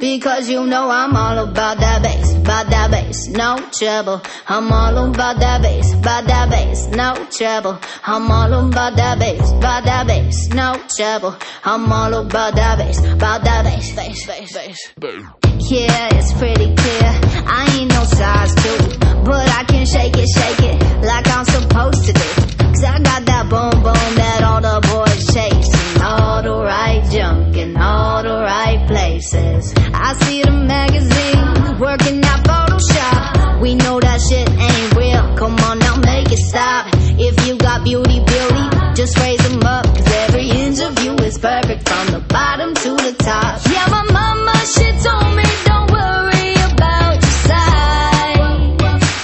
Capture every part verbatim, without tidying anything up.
Because you know I'm all about that bass, about that bass, no trouble. I'm all about that bass, about that bass, no trouble. I'm all about that bass, about that bass, no trouble. I'm all about that bass, about that bass, bass, bass, bass. Yeah, it's pretty clear, I ain't no size two, but I can shake it, shake it like I'm supposed to do. Cause I got that boom boom that all the boys chasing, all the right junk in all the right places. I see the magazine working out Photoshop. We know that shit ain't real, come on now make it stop. If you got beauty, beauty, just raise them up. Cause every inch of you is perfect from the bottom to the top. Yeah, my mama, she told me don't worry about your size.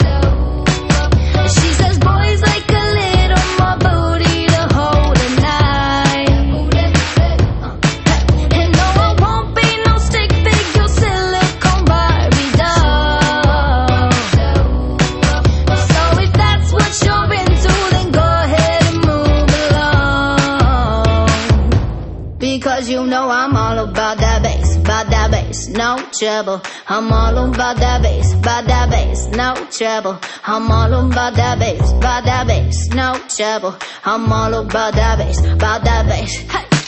She says boys like a little more booty to hold at night. And no, I won't be no stick figure silicone Barbie doll. So if that's what you're into, then go ahead and move along. Because you know I'm all about that bass, about that bass, no trouble. I'm all about that bass, about that bass, no trouble. I'm all about that bass, about that bass, no trouble. I'm all about that bass, about that bass. Hey.